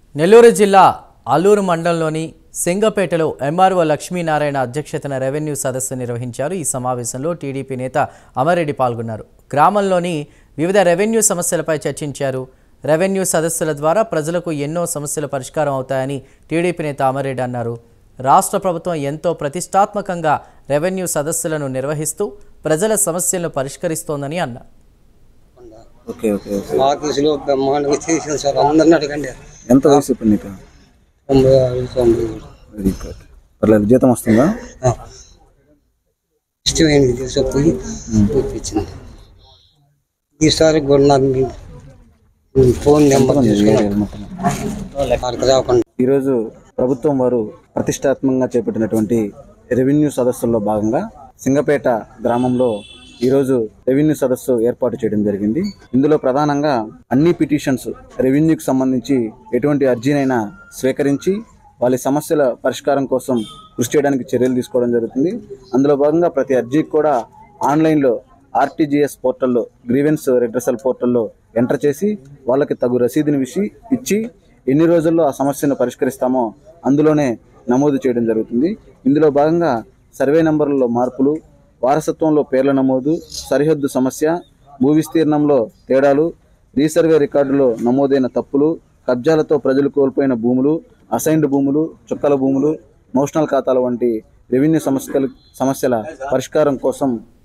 నెల్లూరు జిల్లా అల్లూరు మండలంలోని సింగపేటలో ఎంఆర్ఓ లక్ష్మీనారాయణ అధ్యక్షతన రెవెన్యూ సదస్సు నిర్వహించారు. ఈ సమావేశంలో టీడీపీ నేత అమరెడ్డి పాల్గొన్నారు. గ్రామంలోని వివిధ రెవెన్యూ సమస్యలపై చర్చించారు. రెవెన్యూ సదస్సుల ద్వారా ప్రజలకు ఎన్నో సమస్యలు పరిష్కారం అవుతాయని టీడీపీ నేత అమరెడ్డి అన్నారు. రాష్ట్ర ప్రభుత్వం ఎంతో ప్రతిష్టాత్మకంగా రెవెన్యూ సదస్సులను నిర్వహిస్తూ ప్రజల సమస్యలను పరిష్కరిస్తోందని అన్నారు. ఎంత వయసు ఇప్పుడు నీకు? 95. పర్లేదు, జీతం వస్తుందా? ఇష్టమైనది తీసుకుపోయి చూపించింది. ఈసారి కూడా నాకు ఫోన్ నెంబర్ ఈరోజు ప్రభుత్వం వారు ప్రతిష్టాత్మకంగా చేపట్టినటువంటి రెవెన్యూ సదస్సుల్లో భాగంగా సింగపేట గ్రామంలో ఈరోజు రెవెన్యూ సదస్సు ఏర్పాటు చేయడం జరిగింది. ఇందులో ప్రధానంగా అన్ని పిటిషన్స్ రెవెన్యూకి సంబంధించి ఎటువంటి అర్జీనైనా స్వీకరించి వాళ్ళ సమస్యల పరిష్కారం కోసం కృషి చేయడానికి చర్యలు తీసుకోవడం జరుగుతుంది. అందులో భాగంగా ప్రతి అర్జీకి కూడా ఆన్లైన్లో ఆర్టీజీఎస్ పోర్టల్లో గ్రీవెన్స్ రెడ్రెసల్ పోర్టల్లో ఎంటర్ చేసి వాళ్ళకి తగు రసీదుని ఇచ్చి ఎన్ని రోజుల్లో ఆ సమస్యను పరిష్కరిస్తామో అందులోనే నమోదు చేయడం జరుగుతుంది. ఇందులో భాగంగా సర్వే నెంబర్లలో మార్పులు, వారసత్వంలో పేర్ల నమోదు, సరిహద్దు సమస్య, భూ విస్తీర్ణంలో తేడాలు, రీసర్వే రికార్డులో నమోదైన తప్పులు, కబ్జాలతో ప్రజలు కోల్పోయిన భూములు, అసైన్డ్ భూములు, చుక్కల భూములు, మోషనల్ ఖాతాల వంటి రెవెన్యూ సమస్యల పరిష్కారం కోసం